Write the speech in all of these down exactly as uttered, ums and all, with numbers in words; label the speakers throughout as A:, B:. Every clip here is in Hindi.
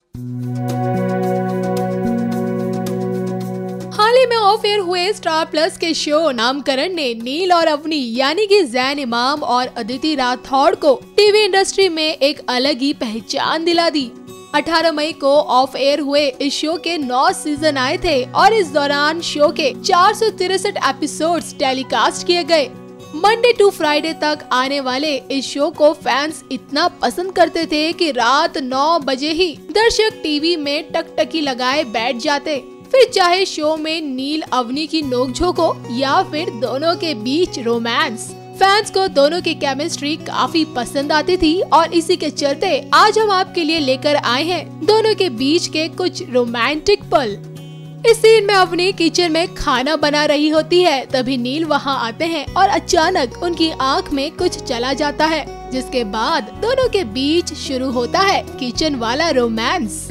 A: हाल ही में ऑफ एयर हुए स्टार प्लस के शो नामकरण ने नील और अवनी यानी कि जैन इमाम और अदिति राठौड़ को टीवी इंडस्ट्री में एक अलग ही पहचान दिला दी। अठारह मई को ऑफ एयर हुए इस शो के नौ सीजन आए थे और इस दौरान शो के चार सौ तिरसठ एपिसोड्स टेलीकास्ट किए गए। मंडे टू फ्राइडे तक आने वाले इस शो को फैंस इतना पसंद करते थे कि रात नौ बजे ही दर्शक टीवी में टकटकी लगाए बैठ जाते। फिर चाहे शो में नील अवनी की नोकझोंक हो या फिर दोनों के बीच रोमांस, फैंस को दोनों की केमिस्ट्री काफी पसंद आती थी और इसी के चलते आज हम आपके लिए लेकर आए हैं दोनों के बीच के कुछ रोमांटिक पल। इस सीन में अवनी किचन में खाना बना रही होती है, तभी नील वहां आते हैं और अचानक उनकी आंख में कुछ चला जाता है, जिसके बाद दोनों के बीच शुरू होता है किचन वाला रोमांस।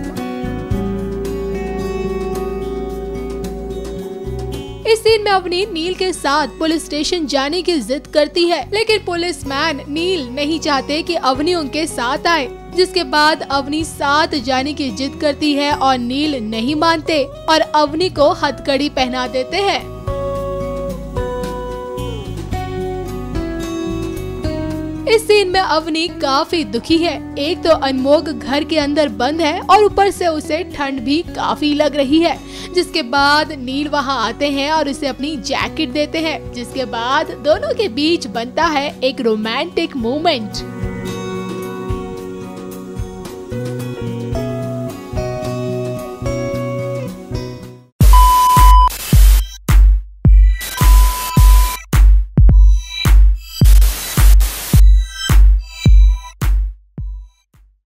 A: इस सीन में अवनी नील के साथ पुलिस स्टेशन जाने की जिद करती है, लेकिन पुलिसमैन नील नहीं चाहते कि अवनी उनके साथ आए, जिसके बाद अवनी साथ जाने की जिद करती है और नील नहीं मानते और अवनी को हथकड़ी पहना देते हैं। इस सीन में अवनी काफी दुखी है। एक तो अनमोल घर के अंदर बंद है और ऊपर से उसे ठंड भी काफी लग रही है, जिसके बाद नील वहां आते हैं और उसे अपनी जैकेट देते हैं, जिसके बाद दोनों के बीच बनता है एक रोमांटिक मोमेंट।